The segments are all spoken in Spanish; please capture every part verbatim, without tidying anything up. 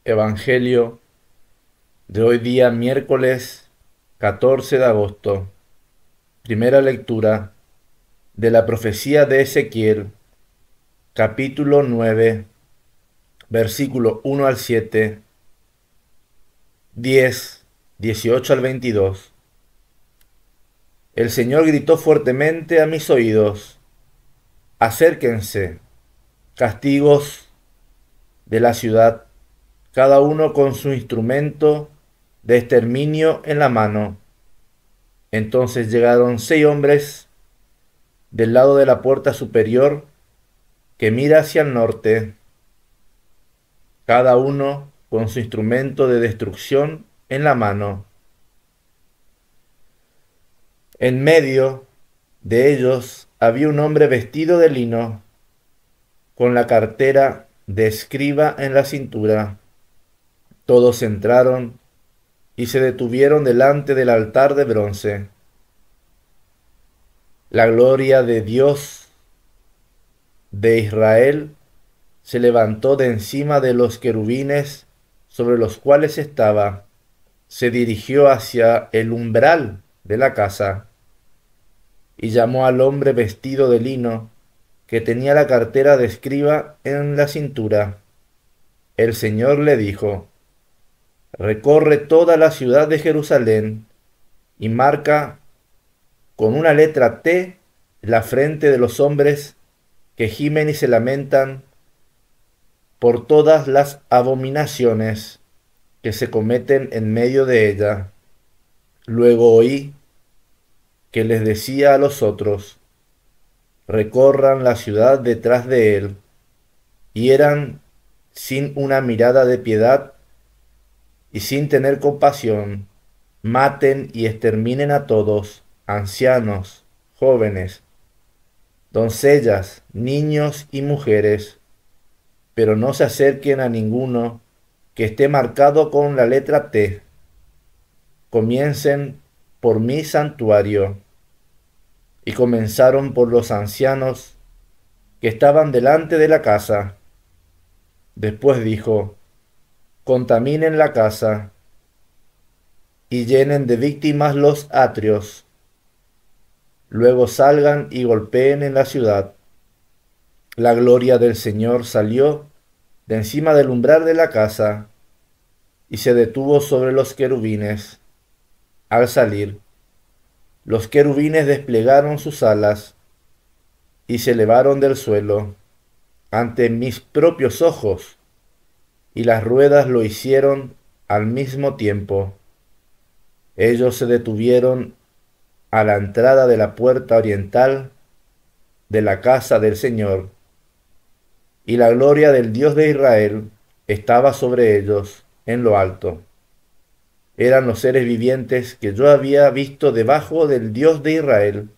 Evangelio de hoy día, miércoles catorce de agosto. Primera lectura de la profecía de Ezequiel, capítulo nueve, versículo uno al siete, diez, dieciocho al veintidós. El Señor gritó fuertemente a mis oídos: acérquense, castigos de la ciudad, cada uno con su instrumento de exterminio en la mano. Entonces llegaron seis hombres del lado de la puerta superior que mira hacia el norte, cada uno con su instrumento de destrucción en la mano. En medio de ellos había un hombre vestido de lino, con la cartera de escriba en la cintura. Todos entraron y se detuvieron delante del altar de bronce. La gloria de Dios de Israel se levantó de encima de los querubines sobre los cuales estaba, se dirigió hacia el umbral de la casa y llamó al hombre vestido de lino que tenía la cartera de escriba en la cintura. El Señor le dijo: recorre toda la ciudad de Jerusalén y marca con una letra T la frente de los hombres que gimen y se lamentan por todas las abominaciones que se cometen en medio de ella. Luego oí que les decía a los otros: recorran la ciudad detrás de él, y eran sin una mirada de piedad y sin tener compasión, maten y exterminen a todos, ancianos, jóvenes, doncellas, niños y mujeres, pero no se acerquen a ninguno que esté marcado con la letra T. Comiencen por mi santuario. Y comenzaron por los ancianos que estaban delante de la casa. Después dijo: contaminen la casa y llenen de víctimas los atrios. Luego salgan y golpeen en la ciudad. La gloria del Señor salió de encima del umbral de la casa y se detuvo sobre los querubines. Al salir, los querubines desplegaron sus alas y se elevaron del suelo ante mis propios ojos, y las ruedas lo hicieron al mismo tiempo. Ellos se detuvieron a la entrada de la puerta oriental de la casa del Señor, y la gloria del Dios de Israel estaba sobre ellos en lo alto. Eran los seres vivientes que yo había visto debajo del Dios de Israel,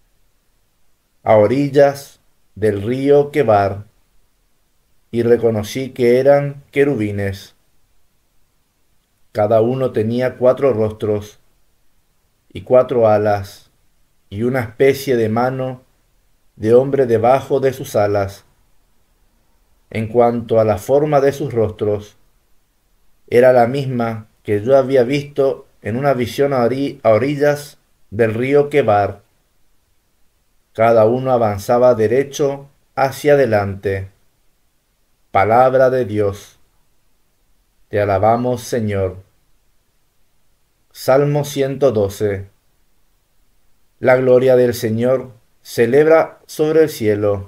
a orillas del río Quebar, y reconocí que eran querubines. Cada uno tenía cuatro rostros y cuatro alas, y una especie de mano de hombre debajo de sus alas. En cuanto a la forma de sus rostros, era la misma que yo había visto en una visión a, ori a orillas del río Quebar. Cada uno avanzaba derecho hacia adelante. Palabra de Dios. Te alabamos, Señor. Salmo ciento doce. La gloria del Señor celebra sobre el cielo.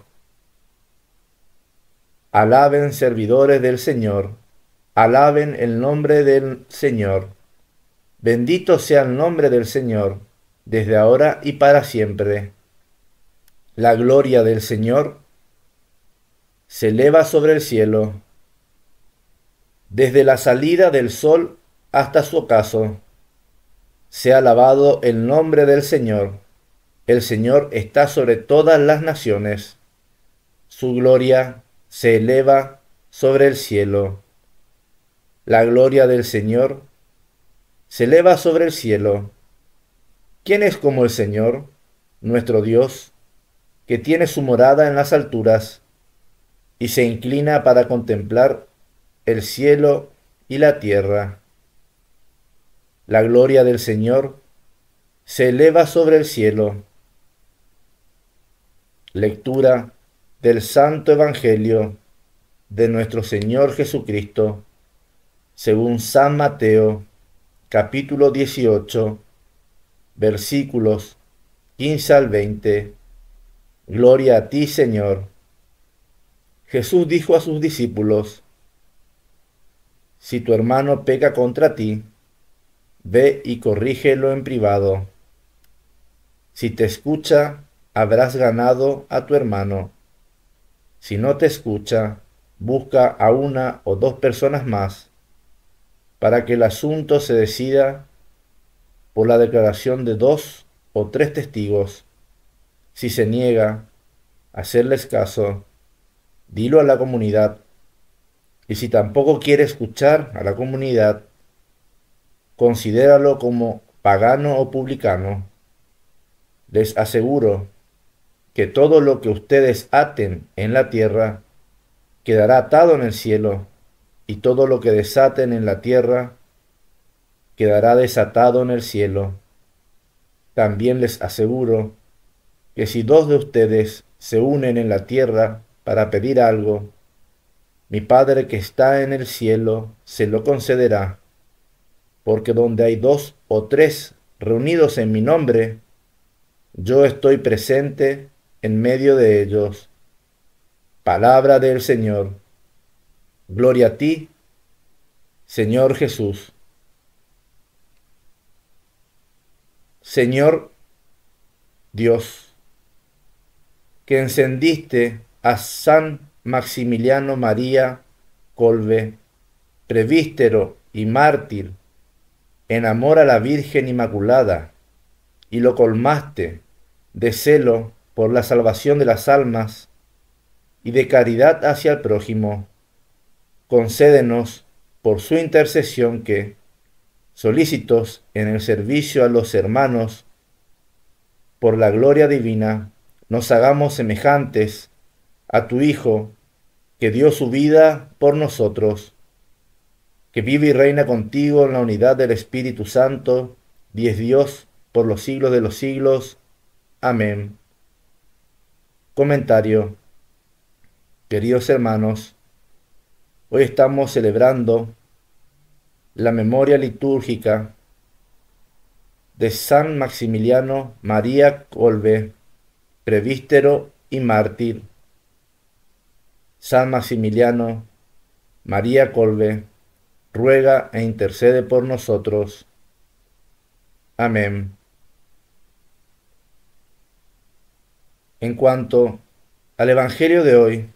Alaben servidores del Señor, alaben el nombre del Señor. Bendito sea el nombre del Señor, desde ahora y para siempre. La gloria del Señor se eleva sobre el cielo, desde la salida del sol hasta su ocaso. Sea alabado el nombre del Señor. El Señor está sobre todas las naciones. Su gloria se eleva sobre el cielo. La gloria del Señor se eleva sobre el cielo. ¿Quién es como el Señor, nuestro Dios, que tiene su morada en las alturas y se inclina para contemplar el cielo y la tierra. La gloria del Señor se eleva sobre el cielo. Lectura del Santo Evangelio de nuestro Señor Jesucristo, según San Mateo, capítulo dieciocho, versículos quince al veinte. Gloria a ti, Señor. Jesús dijo a sus discípulos: Si tu hermano peca contra ti, ve y corrígelo en privado. Si te escucha, habrás ganado a tu hermano. Si no te escucha, busca a una o dos personas más, para que el asunto se decida por la declaración de dos o tres testigos. Si se niega a hacerles caso, dilo a la comunidad. Y si tampoco quiere escuchar a la comunidad, considéralo como pagano o publicano. Les aseguro que todo lo que ustedes aten en la tierra quedará atado en el cielo, y todo lo que desaten en la tierra quedará desatado en el cielo. También les aseguro que si dos de ustedes se unen en la tierra para pedir algo, mi Padre que está en el cielo se lo concederá, porque donde hay dos o tres reunidos en mi nombre, yo estoy presente en medio de ellos. Palabra del Señor. Gloria a ti, Señor Jesús. Señor Dios, que encendiste a San Maximiliano María Kolbe, presbítero y mártir, en amor a la Virgen Inmaculada, y lo colmaste de celo por la salvación de las almas y de caridad hacia el prójimo, concédenos por su intercesión que, solícitos en el servicio a los hermanos, por la gloria divina, nos hagamos semejantes a tu Hijo, que dio su vida por nosotros, que vive y reina contigo en la unidad del Espíritu Santo, y es Dios por los siglos de los siglos. Amén. Comentario. Queridos hermanos, hoy estamos celebrando la memoria litúrgica de San Maximiliano María Kolbe, presbítero y mártir. San Maximiliano María Kolbe, ruega e intercede por nosotros. Amén. En cuanto al Evangelio de hoy,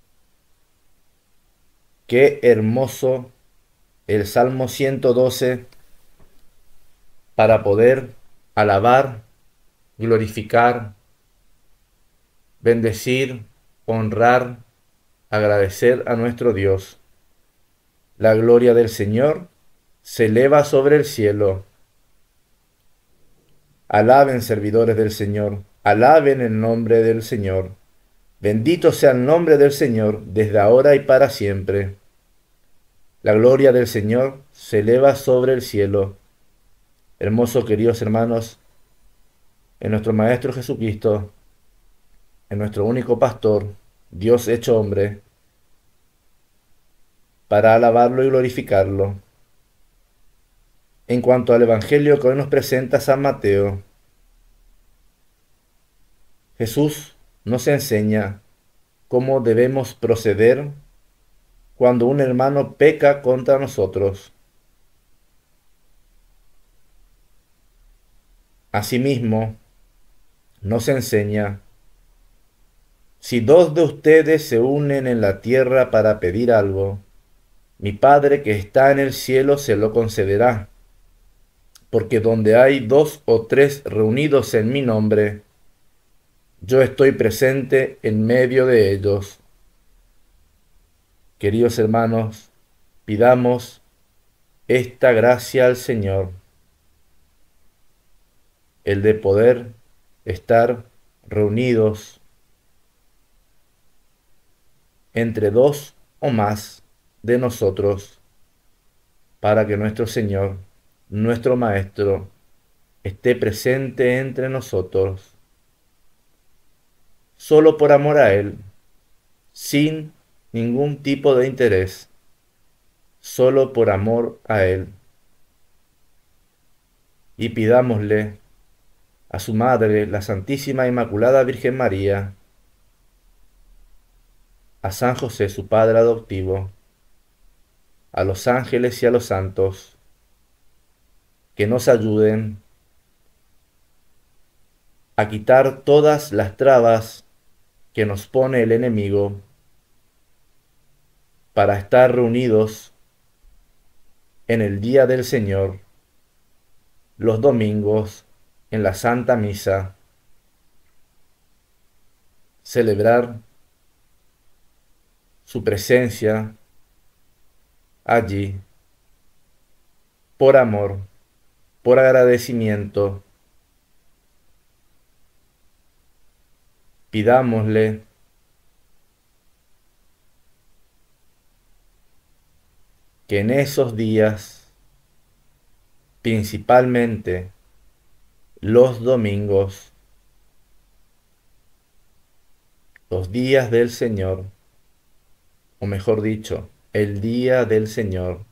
qué hermoso el Salmo ciento doce para poder alabar, glorificar, bendecir, honrar, agradecer a nuestro Dios. La gloria del Señor se eleva sobre el cielo. Alaben, servidores del Señor, alaben el nombre del Señor. Bendito sea el nombre del Señor desde ahora y para siempre. La gloria del Señor se eleva sobre el cielo. Hermosos, queridos hermanos, en nuestro Maestro Jesucristo, en nuestro único pastor, Dios hecho hombre, para alabarlo y glorificarlo. En cuanto al Evangelio que hoy nos presenta San Mateo, Jesús nos enseña cómo debemos proceder cuando un hermano peca contra nosotros. Asimismo, nos enseña: si dos de ustedes se unen en la tierra para pedir algo, mi Padre que está en el cielo se lo concederá, porque donde hay dos o tres reunidos en mi nombre, yo estoy presente en medio de ellos. Queridos hermanos, pidamos esta gracia al Señor, el de poder estar reunidos entre dos o más de nosotros para que nuestro Señor, nuestro Maestro, esté presente entre nosotros, solo por amor a Él, sin ningún tipo de interés, solo por amor a Él. Y pidámosle a su Madre, la Santísima Inmaculada Virgen María, a San José, su Padre adoptivo, a los ángeles y a los santos, que nos ayuden a quitar todas las trabas que nos pone el enemigo para estar reunidos en el día del Señor, los domingos, en la Santa Misa, celebrar su presencia allí, por amor, por agradecimiento. Pidámosle que en esos días, principalmente los domingos, los días del Señor, o mejor dicho, el día del Señor,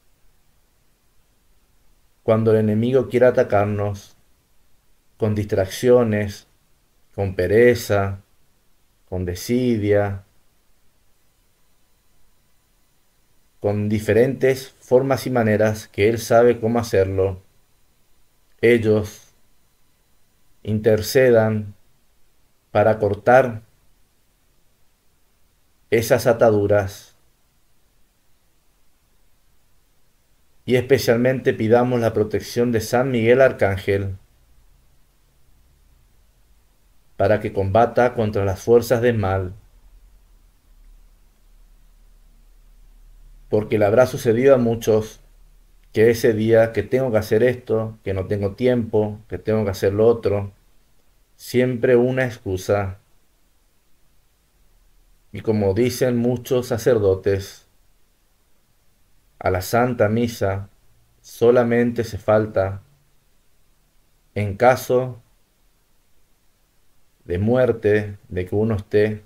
cuando el enemigo quiera atacarnos con distracciones, con pereza, con desidia, con diferentes formas y maneras que Él sabe cómo hacerlo, ellos intercedan para cortar esas ataduras, y especialmente pidamos la protección de San Miguel Arcángel para que combata contra las fuerzas del mal, porque le habrá sucedido a muchos que ese día que tengo que hacer esto, que no tengo tiempo, que tengo que hacer lo otro, siempre una excusa. Y como dicen muchos sacerdotes, a la Santa Misa solamente se falta en caso de muerte, de que uno esté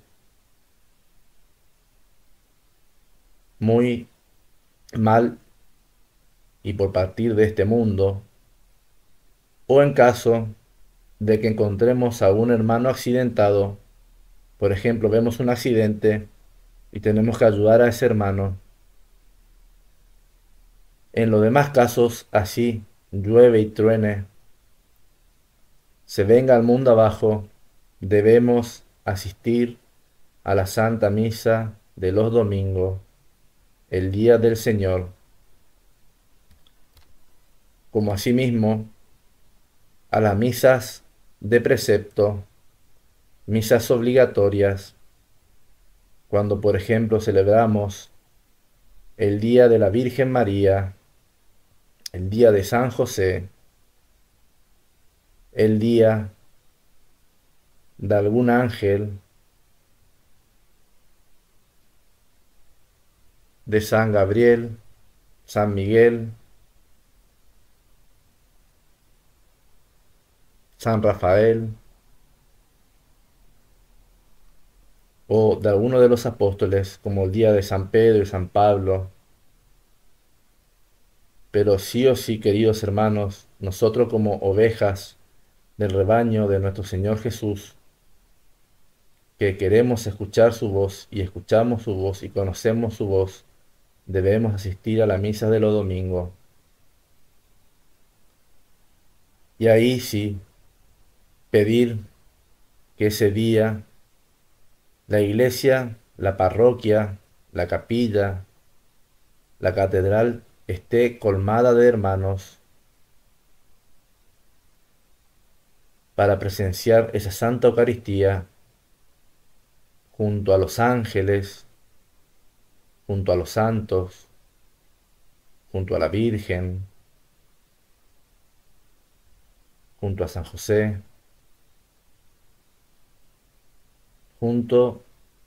muy mal y por partir de este mundo, o en caso de que encontremos a un hermano accidentado. Por ejemplo, vemos un accidente y tenemos que ayudar a ese hermano. En los demás casos, así llueve y truene, se venga al mundo abajo, debemos asistir a la Santa Misa de los domingos, el día del Señor, como asimismo a las misas de precepto, misas obligatorias, cuando por ejemplo celebramos el día de la Virgen María, el día de San José, el día de algún ángel, de San Gabriel, San Miguel, San Rafael, o de alguno de los apóstoles, como el día de San Pedro y San Pablo. Pero sí o sí, queridos hermanos, nosotros como ovejas del rebaño de nuestro Señor Jesús, que queremos escuchar su voz y escuchamos su voz y conocemos su voz, debemos asistir a la misa de los domingos. Y ahí sí, pedir que ese día la iglesia, la parroquia, la capilla, la catedral esté colmada de hermanos para presenciar esa Santa Eucaristía junto a los ángeles, junto a los santos, junto a la Virgen, junto a San José, junto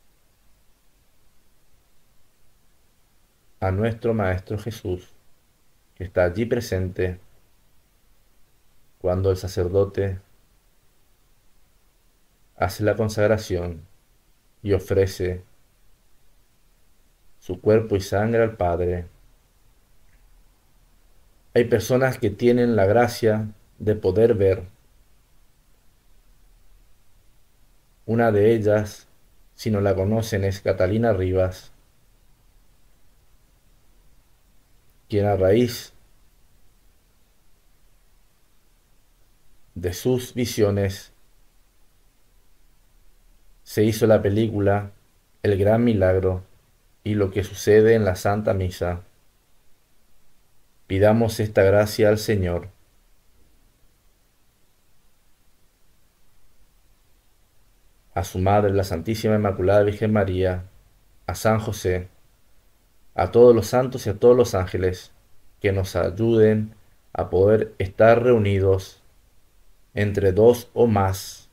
a nuestro Maestro Jesús. que está allí presente cuando el sacerdote hace la consagración y ofrece su cuerpo y sangre al Padre. Hay personas que tienen la gracia de poder ver. Una de ellas, si no la conocen, es Catalina Rivas, quien a raíz de sus visiones se hizo la película El Gran Milagro y lo que sucede en la Santa Misa. Pidamos esta gracia al Señor. A su Madre, la Santísima Inmaculada Virgen María, a San José, a todos los santos y a todos los ángeles, que nos ayuden a poder estar reunidos entre dos o más,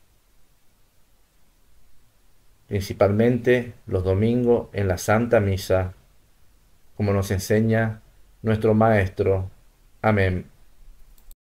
principalmente los domingos en la Santa Misa, como nos enseña nuestro Maestro. Amén.